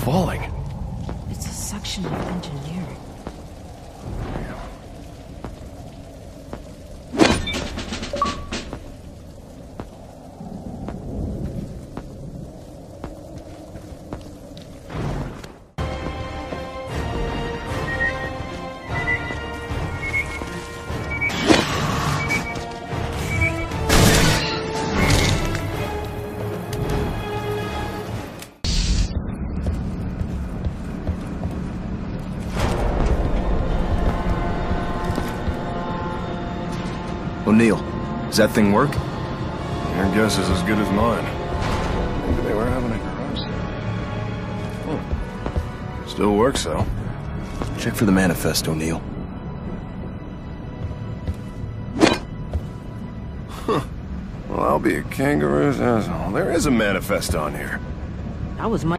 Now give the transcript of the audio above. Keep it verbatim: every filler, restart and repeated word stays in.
falling? It's a section of engineering. O'Neill, does that thing work? Your guess is as good as mine. Maybe they were having a garage sale. Hmm. Still works, though. Check for the manifest, O'Neill. Huh. Well, I'll be a kangaroo's asshole. There is a manifest on here. That was my